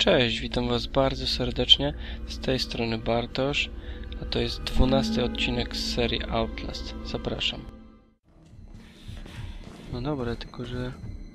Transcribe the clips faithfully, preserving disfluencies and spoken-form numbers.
Cześć, witam was bardzo serdecznie, z tej strony Bartosz, a to jest dwunasty odcinek z serii Outlast. Zapraszam. No dobra, tylko że...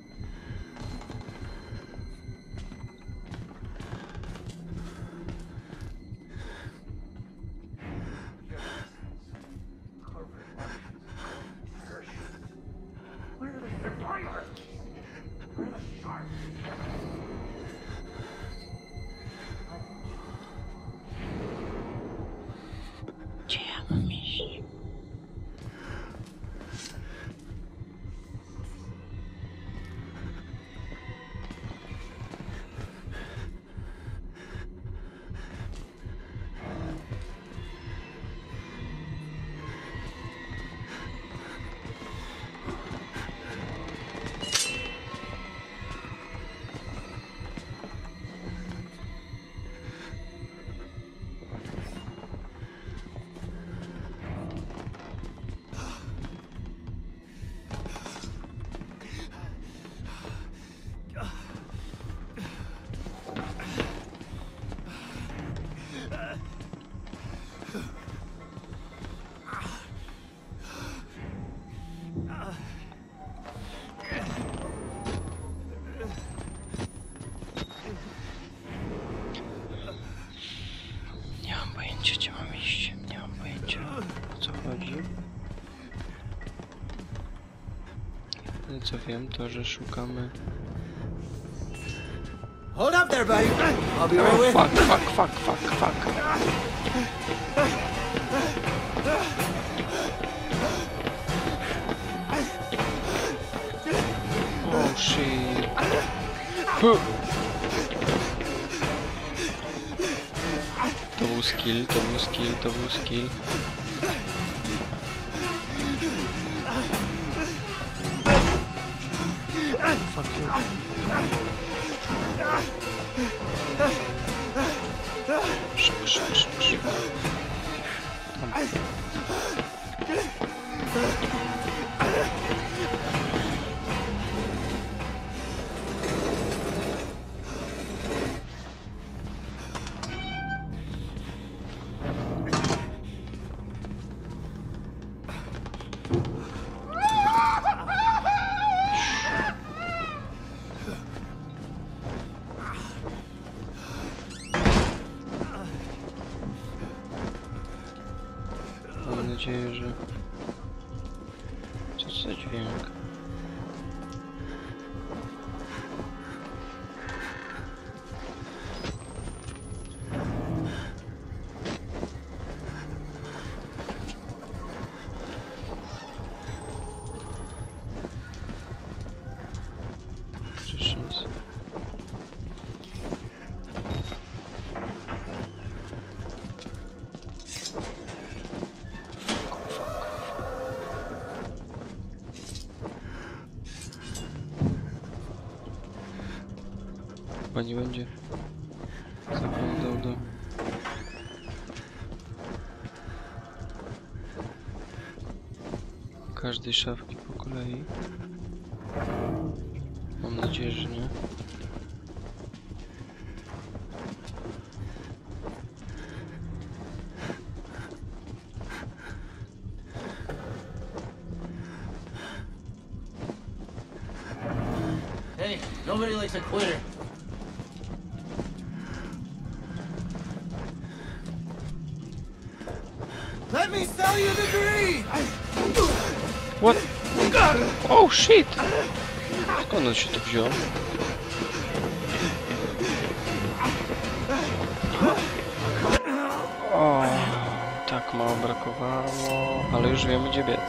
Gdzie ja mam iść? Nie mam pojęcia, gdzie mam iść. Nie mam pojęcia, o co chodzi. Ale co wiem, to że szukamy... Hold up there, buddy. I'll be right with you. Fuck, fuck, fuck, fuck, fuck. Oh shit. Puh. To był skill, to był skill, to był skill. Fuck you. Szybko, szybko, szybko, szybko. Tam. Mam nadzieję, że... Co to za dźwięk? Prysznic. Chyba nie będzie zaglądał do... każdej szafki po kolei. Mam nadzieję, że nie. Hey, nobody likes a quitter. Let me sell you the green! What? Oh shit! Skąd on się tu wziął? O, tak mało brakowało, ale już wiemy, gdzie biec.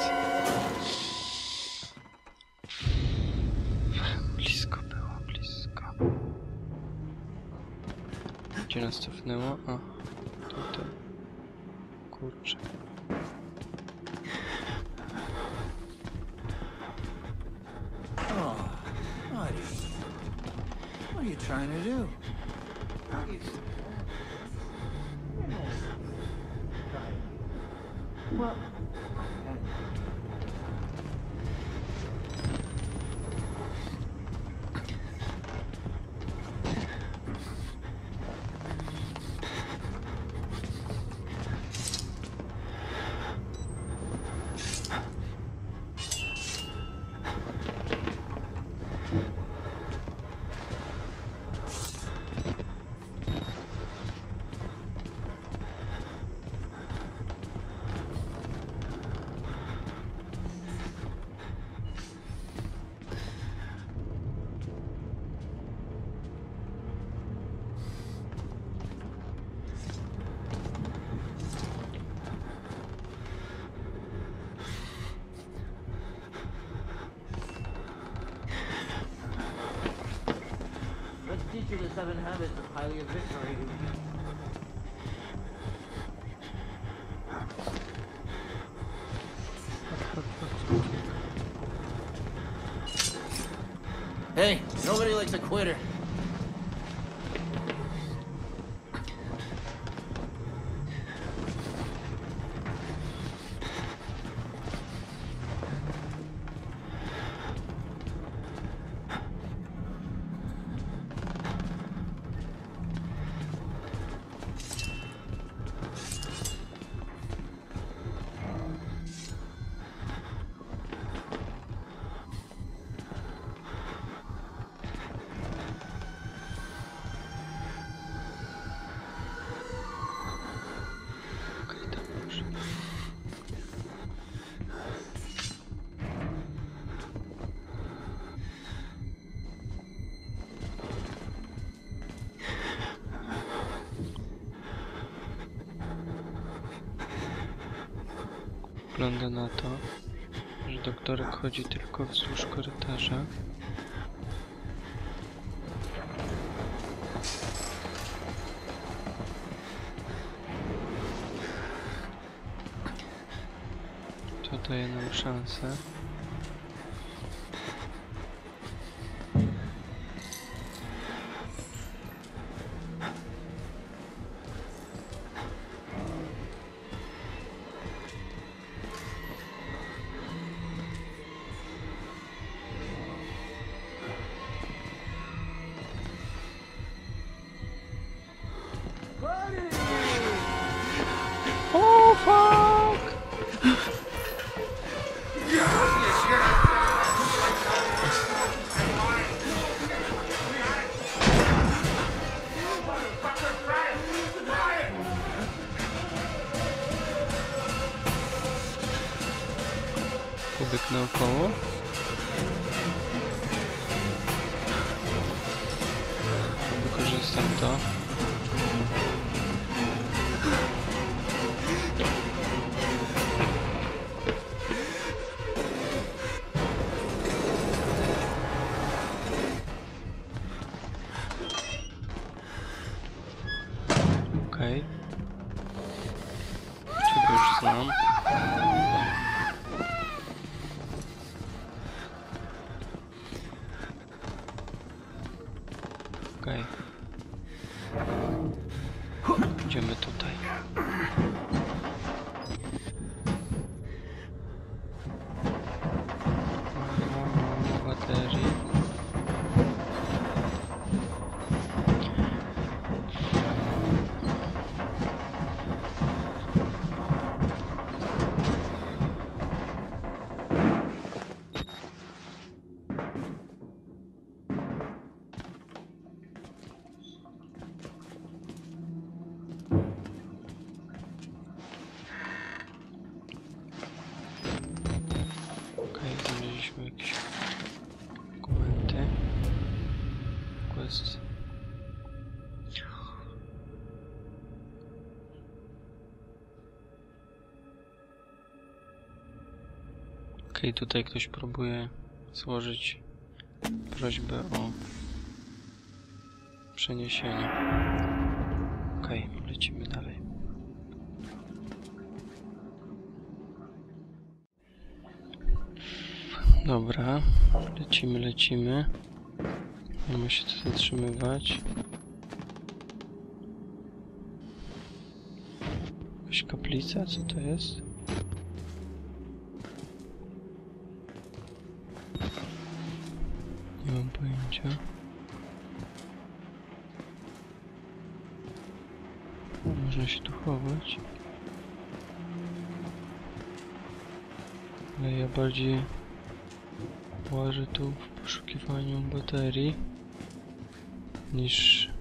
Blisko było, blisko. Gdzie nas cofnęło? A, tutaj. Kurczę. Oh, buddy. What are you trying to do? Well... you the seven habits of highly eviscerated. Hey, nobody likes a quitter. Wygląda na to, że doktorek chodzi tylko wzdłuż korytarza. To daje nam szansę. Oh fuck! Pobieg naokoło. Wykorzystam to. Okej. Czego już znam. Okej. Idziemy tutaj. Baterii. Znaleźliśmy jakieś dokumenty. Quest. Okej, okay, tutaj ktoś próbuje złożyć prośbę o przeniesienie. Okej, okay, lecimy dalej. Dobra, lecimy, lecimy. Nie ma się tu zatrzymywać. Jakaś kaplica? Co to jest? Nie mam pojęcia. Można się tu chować. Ale ja bardziej łażę tu w poszukiwaniu baterii niż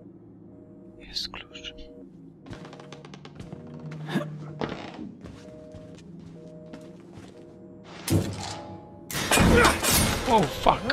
jest klucz. Oh fuck!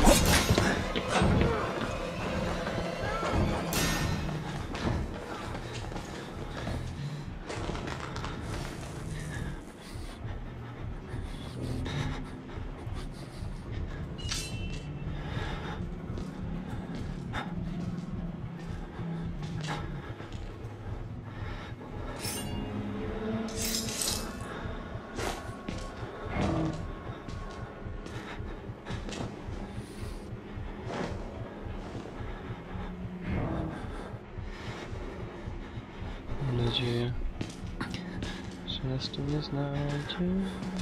Mam nadzieję, że nas tu nie znajdzie.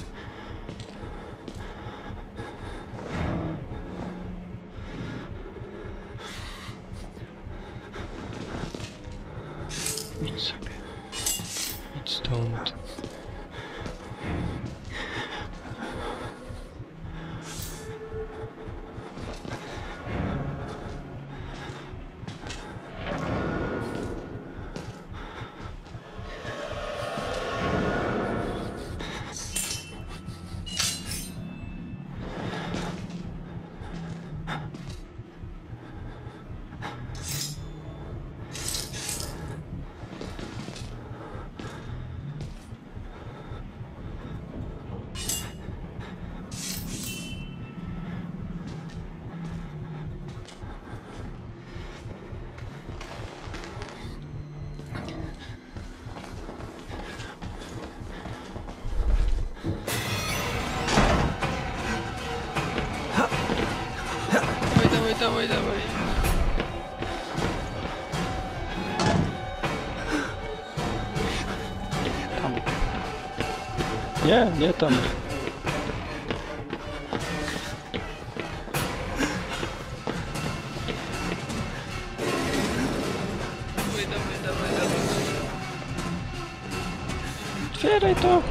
Idź sobie. Idź stąd. Dawaj, dawaj, dawaj. Tam. Nie, nie tam. Dawaj, dawaj, dawaj, dawaj. Otwieraj to.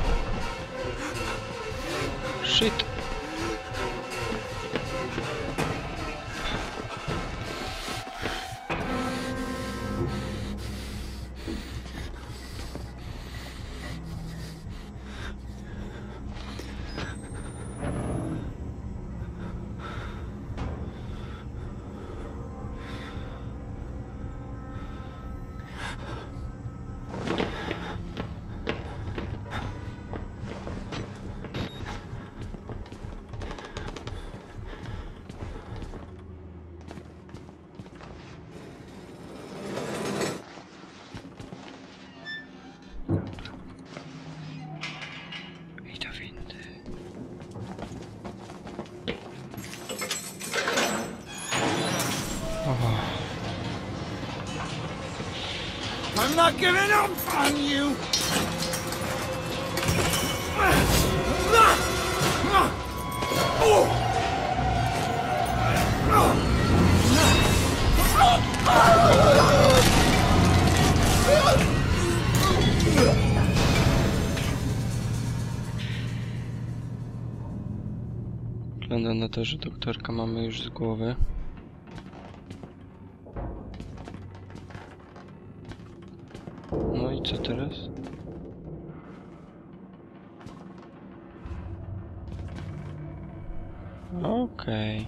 Shit. Idź do windy. I'm not giving up on you! Wygląda na to, że doktorka mamy już z głowy. No i co teraz? Okej.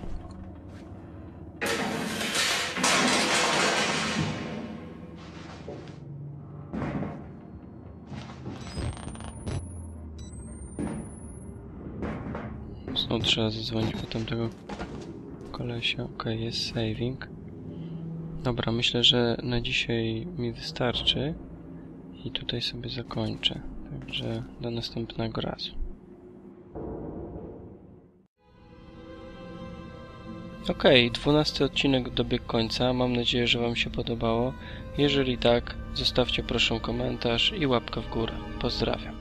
Znowu trzeba zadzwonić po tamtego kolesia. Okej, jest saving. Dobra, myślę, że na dzisiaj mi wystarczy. I tutaj sobie zakończę. Także do następnego razu. Okej, okay, dwunasty odcinek dobiegł końca. Mam nadzieję, że Wam się podobało. Jeżeli tak, zostawcie proszę komentarz i łapkę w górę. Pozdrawiam.